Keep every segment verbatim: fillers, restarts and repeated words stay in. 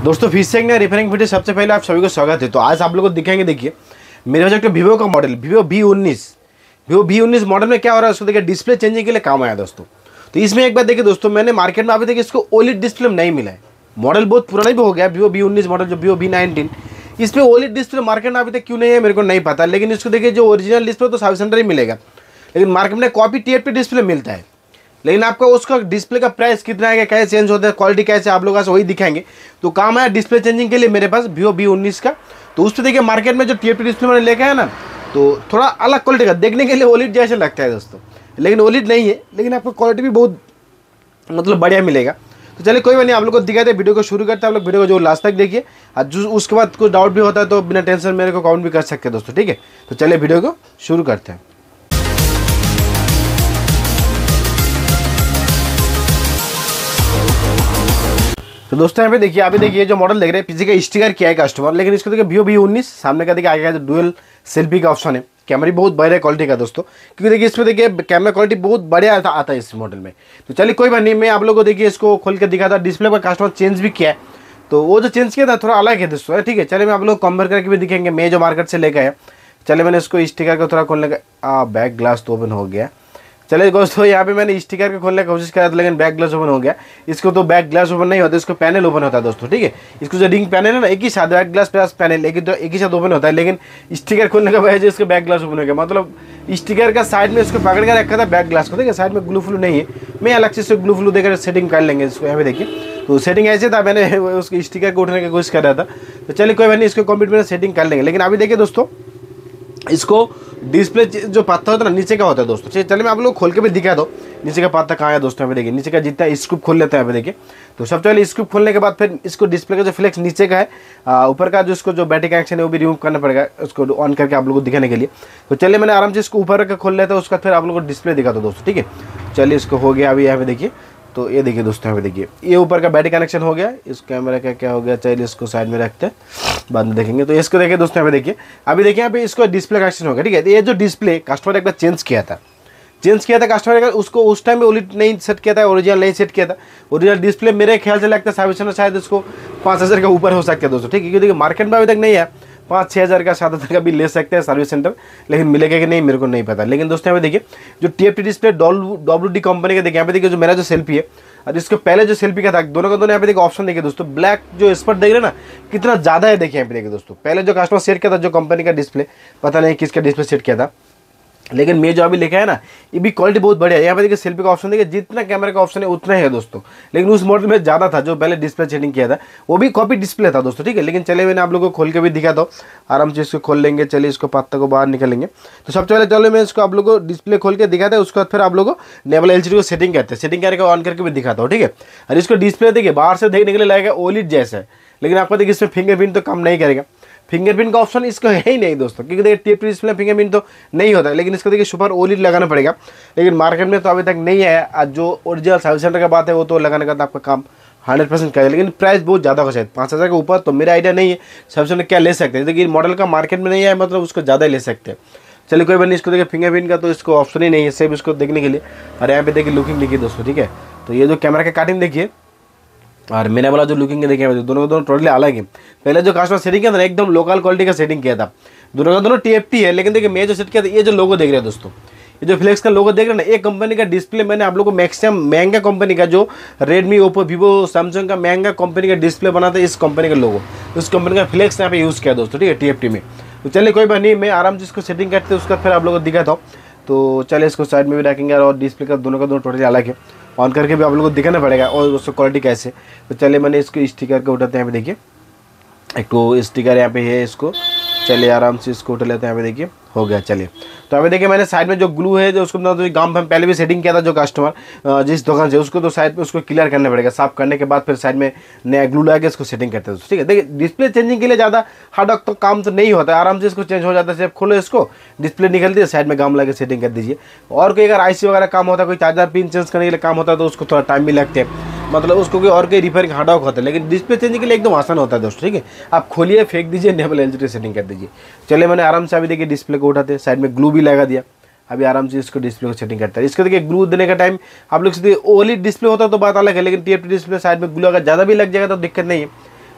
दोस्तों फिर से एक नया रिपेयरिंग वीडियो सबसे पहले आप सभी को स्वागत है। तो आज आप लोगों को दिखाएंगे, देखिए मेरे पास एक वीवो का मॉडल वीवो वी उन्नीस वीवो वी उन्नीस मॉडल में क्या हो रहा है उसको देखिए डिस्प्ले चेंजिंग के लिए काम आया दोस्तों। तो इसमें एक बार देखिए दोस्तों, मैंने मार्केट में अभी देखिए इसको ओलेड डिस्प्ले नहीं मिला है। मॉडल बहुत पुराना भी हो गया वीवो वी उन्नीस मॉडल जो वीवो वी नाइनटीन, इसमें ओलेड डिस्प्ले मार्केट में अभी तक क्यों नहीं है मेरे को नहीं पता। लेकिन इसको देखिए जो ओरिजिनल डिस्प्ले तो सर्विस सेंटर ही मिलेगा, लेकिन मार्केट में कॉपी टीएफटी डिस्प्ले मिलता है। लेकिन आपका उसका डिस्प्ले का प्राइस कितना है, कैसे चेंज होता है, क्वालिटी कैसे, आप लोगों से वही दिखाएंगे। तो काम है डिस्प्ले चेंजिंग के लिए मेरे पास वीवो वी उन्नीस का। तो उस पर देखिए मार्केट में जो टीएफटी डिस्प्ले मैंने लेके आया ना, तो थोड़ा अलग क्वालिटी का, देखने के लिए ओलेड जैसे लगता है दोस्तों, लेकिन ओलेड नहीं है। लेकिन आपको क्वालिटी भी बहुत मतलब बढ़िया मिलेगा। तो चलिए कोई बात नहीं, आप लोग को दिखाते हैं, वीडियो को शुरू करते हैं। आप लोग वीडियो को जो लास्ट तक देखिए, और जो उसके बाद कोई डाउट भी होता है तो बिना टेंशन मेरे को कमेंट भी कर सकते हैं दोस्तों, ठीक है। तो चलिए वीडियो को शुरू करते हैं। तो दोस्तों यहाँ पे देखिए, अभी देखिए जो मॉडल देख रहे हैं पीछे का स्टिकर किया है कस्टमर, लेकिन इसको देखिए वीवो वी उन्नीस सामने का देखिए आगे का डुअल सेल्फी का ऑप्शन है। कैमरा बहुत बढ़िया क्वालिटी का दोस्तों, क्योंकि देखिए इसमें देखिए कैमरा क्वालिटी बहुत बढ़िया आता, आता है इस मॉडल में। तो चलिए कोई बात नहीं, मैं आप लोगों को देखिए इसको खोल के दिखा था। डिस्प्ले पर कस्टमर चेंज भी किया है, तो वो जो चेंज किया था थोड़ा अलग है दोस्तों, ठीक है। चलिए मैं आप लोग कंपेयर करके भी दिखेंगे, मैं जो मार्केट से लेकर आया। चलिए मैंने इसको स्टिकर को थोड़ा खोलने का, बैक ग्लास तो ओपन हो गया। चलिए दोस्तों यहाँ पे मैंने स्टिकर को खोलने की कोशिश करा था, लेकिन बैक ग्लास ओपन हो गया। इसको तो बैक ग्लास ओपन नहीं होता, इसको पैनल ओपन होता है दोस्तों, ठीक है। इसको जो रिंग पैनल है ना, एक ही साथ बैक ग्लास प्लस पैनल एक ही तो एक ही साथ ओपन होता है। लेकिन स्टिकर खोलने का वजह से इसका बैक ग्लास ओपन हो गया, मतलब स्टिकर का साइड में इसको पकड़ कर रखा था बैक ग्लास को, ठीक है। साइड में ग्लू फ्लू नहीं है, मैं अलग से इसको ग्लू फ्लू देकर सेटिंग कर लेंगे इसको। यहाँ पे देखिए तो सेटिंग ऐसे था, मैंने उसको स्टिकर को उठने की कोशिश कर रहा था। तो चलिए कोई बात नहीं, इसको कंप्लीट में सेटिंग कर लेंगे। लेकिन अभी देखिए दोस्तों, इसको डिस्प्ले जो पत्ता होता है ना नीचे का होता है दोस्तों। चलिए मैं आप लोग खोल के भी दिखा दो नीचे का पत्ता कहाँ है दोस्तों। यहाँ पे देखिए नीचे का जितना स्कूप खोल लेते हैं, यहाँ पे देखिए। तो सबसे पहले स्कूप खोलने के बाद फिर इसको डिस्प्ले का जो फ्लेक्स नीचे का है, ऊपर का जो इसको जो बैटरी कनेक्शन है वो भी रिमूव करना पड़ेगा उसको ऑन करके आप लोगों को दिखाने के लिए। तो चलिए मैंने आराम से इसको ऊपर का खोल लेता है, उसका फिर आप लोगों को डिस्प्ले दिखा दो दोस्तों, ठीक है। चलिए इसको हो गया अभी यहाँ पे देखिए। तो ये देखिए दोस्तों, यहाँ पे देखिए ये ऊपर का बैटरी कनेक्शन हो गया। इस कैमरा का क्या हो गया, चलिए इसको साइड में रखते हैं, बाद में देखेंगे। तो इसको देखिए दोस्तों, यहाँ पे देखिए अभी देखिए यहाँ पे इसको डिस्प्ले कनेक्शन हो गया, ठीक है। ये जो डिस्प्ले कस्टमर एक बार चेंज किया था चेंज किया था कस्टमर का, उसको उस टाइम में ओलेड नहीं सेट किया था, ओरिजिनल नहीं सेट किया था। ओरिजिनल डिस्प्ले मेरे ख्याल से लगता है सर्विस में शायद इसको पाँच हज़ार का ऊपर हो सकता है दोस्तों, ठीक है। क्योंकि देखिए मार्केट में अभी तक नहीं है, पाँच छः हज़ार का सात हज़ार का भी ले सकते हैं सर्विस सेंटर, लेकिन मिलेगा कि नहीं मेरे को नहीं पता। लेकिन दोस्तों यहाँ पे देखिए जो TFT display W D company का देखिए, यहाँ पे देखिए जो मेरा जो सेल्फी है और इसको पहले जो सेल्फी का था, दोनों का दोनों यहाँ पे देखिए ऑप्शन देखिए दोस्तों। ब्लैक जो स्पॉट देख रहे हैं ना कितना ज़्यादा है, देखिए यहाँ पे देखिए दोस्तों। पहले जो कस्टमर सेट किया था जो कंपनी का डिस्प्ले, पता नहीं किसका डिस्प्ले सेट किया था, लेकिन मैं जो अभी लेके आया ना ये भी क्वालिटी बहुत बढ़िया है। यहाँ पे देखिए सेल्फी का ऑप्शन देखिए, जितना कैमरा का ऑप्शन है उतना ही है दोस्तों, लेकिन उस मॉडल में ज़्यादा था। जो पहले डिस्प्ले सेटिंग किया था वो भी कॉपी डिस्प्ले था दोस्तों, ठीक है। लेकिन चलिए मैंने आप लोगों को खोल के भी दिखा दो, आराम से इसको खोल लेंगे। चलिए इसको पत्ता को बाहर निकालेंगे। तो सबसे पहले चलो मैं इसको आप लोगों को डिस्प्ले खोल के दिखाता है, उसके बाद फिर आप लोगों को नेबल एलसीडी को सेटिंग करते हैं, सेटिंग करके ऑन करके भी दिखाता हूँ, ठीक है। और इसको डिस्प्ले देखिए बाहर से देखने के लिए लगेगा ओलेड जैसा है, लेकिन आपको देखिए इसमें फिंगरप्रिंट तो काम नहीं करेगा। फिंगरप्रिंट का ऑप्शन इसको है ही नहीं दोस्तों, क्योंकि देखिए टीएफटी डिस्प्ले फिंगरप्रिंट तो नहीं होता है। लेकिन इसको देखिए सुपर ओलेड लगाना पड़ेगा, लेकिन मार्केट में तो अभी तक नहीं है। आज जो ओरिजिनल सर्विस सेंटर का बात है वो तो लगाने का तो आपका काम हंड्रेड परसेंट करेगा, लेकिन प्राइस बहुत ज़्यादा हो शायद पाँच हज़ार के ऊपर। तो मेरा आइडिया नहीं है सर्विस सेंटर क्या ले सकते हैं, देखिए मॉडल का मार्केट में नहीं है, मतलब उसको ज़्यादा ही ले सकते हैं। चलिए कोई बात नहीं, इसको देखिए फिंगरप्रिंट का तो इसको ऑप्शन ही नहीं है सिर्फ इसको देखने के लिए। और यहाँ पे देखिए लुकिंग देखिए दोस्तों, ठीक है। तो ये जो कैमरा का कटिंग देखिए और मैंने वाला जो लुकिंग है देखिए, दोनों का दोनों टोटली अलग है। पहले जो कस्टमर सेटिंग किया था ना एकदम लोकल क्वालिटी का सेटिंग किया था, दोनों का दोनों टीएफटी है। लेकिन देखिए मैं जो सेट किया था, ये जो लोगो देख रहे हैं दोस्तों, ये जो फ्लेक्स का लोगो देख रहे हैं ना, एक कंपनी का डिस्प्ले मैंने आप लोगों को मैक्सिमम महंगा कंपनी का जो रेडमी ओप्पो वीवो सैमसंग का महंगा कंपनी का डिस्प्ले बना था, इस कंपनी का लोगो उस कंपनी का फ्लेक्स यहाँ पे यूज़ किया दोस्तों, ठीक है, टीएफटी में। तो चलिए कोई बात नहीं, मैं आराम से इसको सेटिंग करते उसका फिर आप लोगों को दिखाता हूँ। तो चलिए इसको साइड में भी रखेंगे, और डिस्प्ले का दोनों का दोनों टोटली अलग है, ऑन करके भी आप लोगों को दिखाना पड़ेगा और उसकी क्वालिटी कैसे। तो चलिए मैंने इसको स्टिकर को उठाते हैं, यहाँ पे देखिए एक तो स्टिकर यहाँ पे है, इसको चलिए आराम से इसको उठा लेते हैं। यहाँ पे देखिए हो गया। चलिए तो अभी देखिए मैंने साइड में जो ग्लू है जो उसको तो गांव में पहले भी सेटिंग किया था जो कस्टमर जिस दुकान से, उसको तो साइड में उसको क्लियर करना पड़ेगा। साफ करने के बाद फिर साइड में नया ग्लू लगा के इसको सेटिंग करते हैं, ठीक है। देखिए डिस्प्ले चेंजिंग के लिए ज़्यादा हार्ड वर्क तो काम तो नहीं होता है, आराम से इसको चेंज हो जाता है। सिर्फ खोलो इसको, डिस्प्ले निकलती है, साइड में गाम लगा के सेटिंग कर दीजिए। और कोई अगर आईसी वगैरह काम होता है, कोई चार्जर पिन चेंज करने के लिए काम होता है, तो उसको थोड़ा टाइम भी लगता है, मतलब उसको कोई और कोई रिपेयरिंग हार्ड वर्क होता है। लेकिन डिस्प्ले चेंजिंग के लिए एकदम आसान होता है दोस्तों, ठीक है। आप खोलिए, फेंक दीजिए, नेबल एलसीडी सेटिंग कर दीजिए। चलिए मैंने आराम से अभी देखिए डिस्प्ले को उठाते, साइड में ग्लू भी लगा दिया। अभी आराम से इसको डिस्प्ले को सेटिंग करता है। इसको देखिए ग्लू देने का टाइम आप लोग सीधे ओलेड डिस्प्ले होता तो बात अलग है, लेकिन टीएफटी डिस्प्ले साइड में ग्लू अगर ज़्यादा भी लग जाएगा तो दिक्कत नहीं है।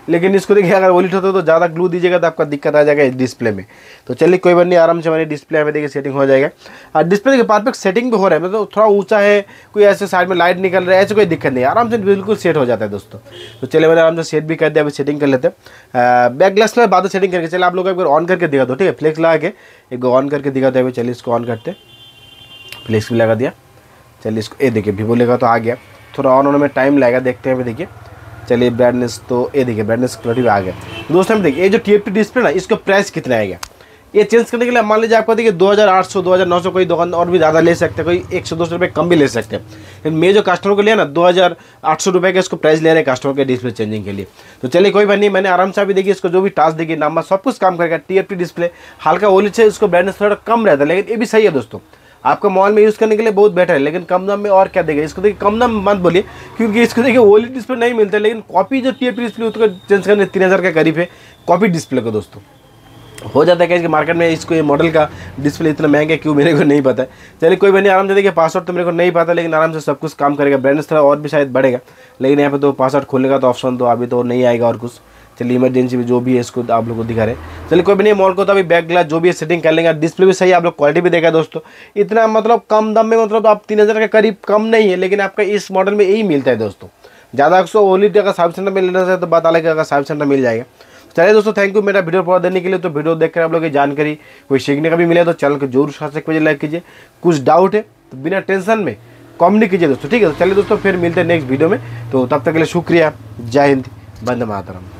लेकिन इसको देखिए अगर ओलिट होता तो ज़्यादा ग्लू दीजिएगा तो आपका दिक्कत आ जाएगा इस डिस्प्ले में। तो चलिए कोई बात नहीं, आराम से हमारी डिस्प्ले में देखिए सेटिंग हो जाएगा। और डिस्प्ले देखिए परफेक्ट सेटिंग भी हो रहा है, मतलब थोड़ा ऊँचा है, कोई ऐसे साइड में लाइट निकल रहा है, ऐसे कोई दिक्कत नहीं, आराम से बिल्कुल सेट हो जाता है दोस्तों। तो चलिए मैंने आराम से सेट भी कर दिया, अभी सेटिंग कर लेते हैं। बैक ग्लास में बाद सेटिंग करके चलिए आप लोग एक बार ऑन करके दिखा दो, ठीक है, फ्लेक्स लगा के एक ऑन करके दिखाते हैं। चलिए इसको ऑन करते, फ्लेक्स भी लगा दिया। चलिए इसको ये देखिए वीवो लेगा तो आ गया, थोड़ा ऑन होने में टाइम लगेगा, देखते हैं अभी। देखिए चलिए ब्राइटनेस तो ये देखिए ब्राइटनेस क्लैरिटी आ गया दोस्तों। हम देखिए ये जो टी एफ टी डिस्प्ले ना, इसका प्राइस कितना आएगा ये चेंज करने के लिए। मान लीजिए आपको देखिए दो हज़ार आठ सौ दो हज़ार नौ सौ कोई दुकान और भी ज़्यादा ले सकते हैं, कोई एक सौ दो सौ रुपये कम भी ले सकते हैं, लेकिन मैं जो कस्टमर को लिया ना दो हज़ार आठ सौ रुपये का इसको प्राइस ले रहे हैं कस्टमर के डिस्प्ले चेंजिंग के लिए। तो चलिए कोई बात नहीं, मैंने आराम से अभी देखिए इसको जो भी टास्क देखिए नंबर सब कुछ काम करेगा। टी एफ टी डिस्प्ले हल्का ओलिड से इसको ब्राइटनेस थोड़ा कम रहता है, लेकिन ये भी सही है दोस्तों, आपका मोबाइल में यूज़ करने के लिए बहुत बेटर है। लेकिन कम दाम में और क्या देगा इसको, देखिए कम दाम मत बोलिए, क्योंकि इसको देखिए ओलिड डिस्प्ले नहीं मिलता है, लेकिन कॉपी जो टी एफ टी डिस्प्ले उसको चेंज करने तीन हज़ार के करीब है कॉपी डिस्प्ले को दोस्तों हो जाता है। कि मार्केट में इसको ये मॉडल का डिस्प्ले इतना महंगा क्यों मेरे को नहीं पता है। चलिए कोई बात नहीं, आराम से देखिए पासवर्ड तो मेरे को नहीं पता, लेकिन आराम से सब कुछ काम करेगा। ब्राइटनेस थोड़ा और भी शायद बढ़ेगा, लेकिन यहाँ पे तो पासवर्ड खोलेगा तो ऑप्शन तो अभी तो नहीं आएगा और कुछ। चलिए इमरजेंसी में जो भी है इसको आप लोग को दिखा रहे हैं। चलिए कोई भी नहीं, मॉल को तो अभी बैक ग्लास जो भी है सेटिंग कर लेंगे। डिस्प्ले भी सही है, आप लोग क्वालिटी भी देखा दोस्तों, इतना मतलब कम दाम में, मतलब आप तीन हज़ार के करीब कम नहीं है, लेकिन आपका इस मॉडल में यही मिलता है दोस्तों। ज़्यादा सौ ओलिड अगर सर्विस सेंटर में लेना है तो बात अलग है, अगर सर्विस सेंटर मिल जाएगा। चलिए दोस्तों थैंक यू मेरा वीडियो पूरा देने के लिए। तो वीडियो देखकर आप लोग की जानकारी कोई सीखने का भी मिले तो चैनल को जरूर सब्सक्राइब कीजिए, लाइक कीजिए। कुछ डाउट है तो बिना टेंशन में कमेंट कीजिए दोस्तों, ठीक है। तो चलिए दोस्तों फिर मिलते हैं नेक्स्ट वीडियो में, तो तब तक के लिए शुक्रिया, जय हिंद, वंदे मातरम।